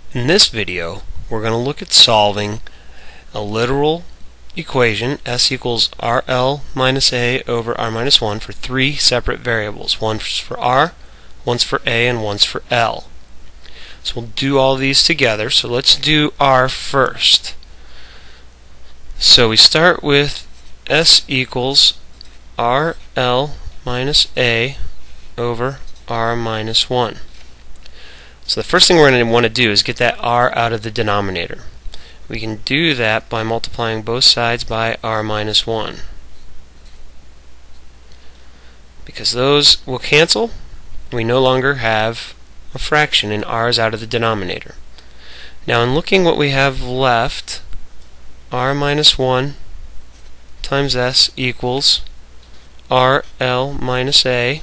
In this video, we're going to look at solving a literal equation, s equals RL minus A over R minus 1 for three separate variables. One's for R, one's for A, and one's for L. So we'll do all these together. So let's do R first. So we start with s equals RL minus A over R minus 1. So the first thing we're going to want to do is get that R out of the denominator. We can do that by multiplying both sides by R minus 1. Because those will cancel, we no longer have a fraction and R is out of the denominator. Now in looking what we have left, R minus 1 times S equals RL minus A.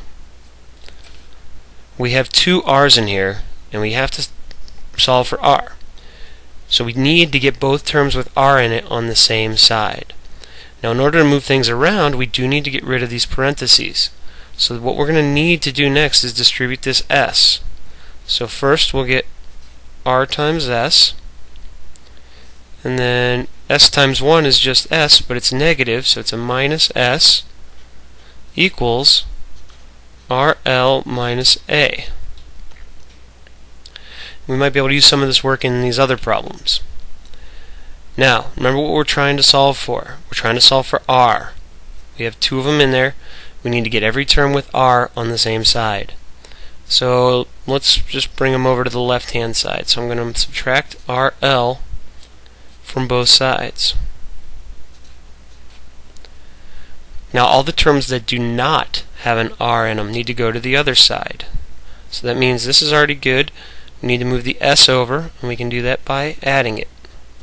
We have two R's in here, and we have to solve for R. So we need to get both terms with R in it on the same side. Now in order to move things around, we do need to get rid of these parentheses. So what we're going to need to do next is distribute this S. So first we'll get R times S, and then S times 1 is just S, but it's negative, so it's a minus S equals RL minus A. We might be able to use some of this work in these other problems. Now, remember what we're trying to solve for. We're trying to solve for R. We have two of them in there. We need to get every term with R on the same side. So let's just bring them over to the left-hand side. So I'm going to subtract RL from both sides. Now all the terms that do not have an R in them need to go to the other side. So that means this is already good. We need to move the S over, and we can do that by adding it.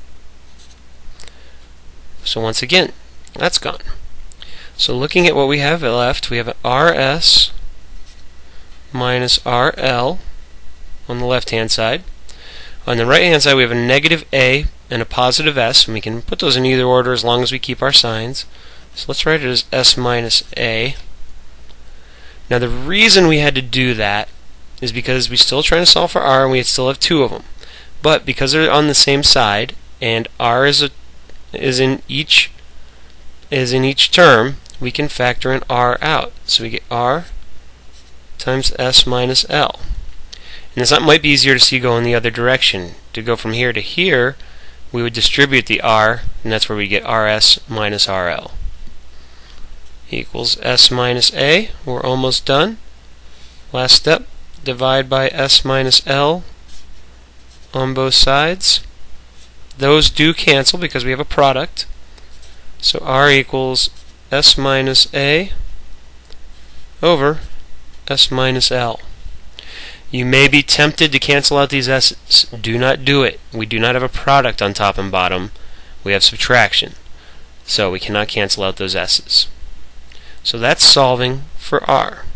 So once again, that's gone. So looking at what we have left, we have an RS minus RL on the left-hand side. On the right-hand side, we have a negative A and a positive S, and we can put those in either order as long as we keep our signs. So let's write it as S minus A. Now the reason we had to do that is because we're still trying to solve for R and we still have two of them. But because they're on the same side and R is in each term, we can factor an R out. So we get R times S minus L. And this might be easier to see going the other direction. To go from here to here, we would distribute the R, and that's where we get RS minus RL equals S minus A. We're almost done. Last step, divide by S minus L on both sides. Those do cancel because we have a product. So R equals S minus A over S minus L. You may be tempted to cancel out these S's. Do not do it. We do not have a product on top and bottom. We have subtraction. So we cannot cancel out those S's. So that's solving for R.